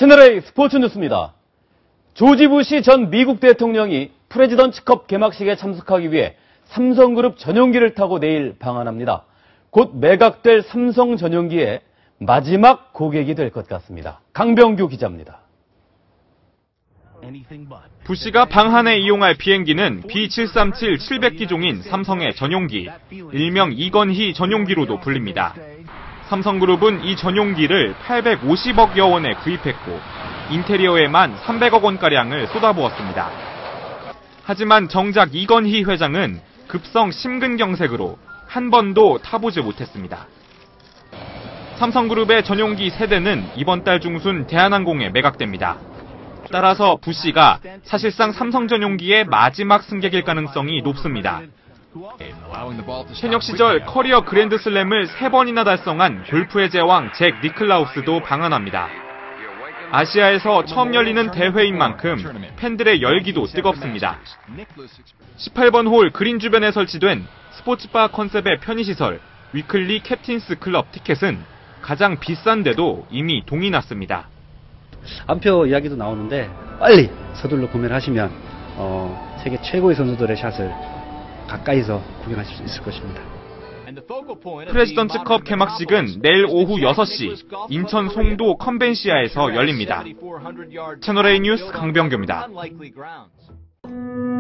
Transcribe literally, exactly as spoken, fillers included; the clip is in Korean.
채널A 스포츠 뉴스입니다. 조지 부시 전 미국 대통령이 프레지던트컵 개막식에 참석하기 위해 삼성그룹 전용기를 타고 내일 방한합니다. 곧 매각될 삼성 전용기의 마지막 고객이 될 것 같습니다. 강병규 기자입니다. 부시가 방한에 이용할 비행기는 비 칠삼칠 칠백 기종인 삼성의 전용기, 일명 이건희 전용기로도 불립니다. 삼성그룹은 이 전용기를 팔백오십억여 원에 구입했고 인테리어에만 삼백억 원가량을 쏟아부었습니다. 하지만 정작 이건희 회장은 급성 심근경색으로 한 번도 타보지 못했습니다. 삼성그룹의 전용기 세 대는 이번 달 중순 대한항공에 매각됩니다. 따라서 부시가 사실상 삼성 전용기의 마지막 승객일 가능성이 높습니다. 현역 시절 커리어 그랜드슬램을 세 번이나 달성한 골프의 제왕 잭 니클라우스도 방한합니다. 아시아에서 처음 열리는 대회인 만큼 팬들의 열기도 뜨겁습니다. 십팔 번 홀 그린 주변에 설치된 스포츠바 컨셉의 편의시설 위클리 캡틴스 클럽 티켓은 가장 비싼데도 이미 동이 났습니다. 안표 이야기도 나오는데 빨리 서둘러 구매를 하시면 어, 세계 최고의 선수들의 샷을 가까이서 구경하실 수 있을 것입니다. 프레지던트컵 개막식은 내일 오후 여섯 시 인천 송도 컨벤시아에서 열립니다. 채널A 뉴스 강병규입니다.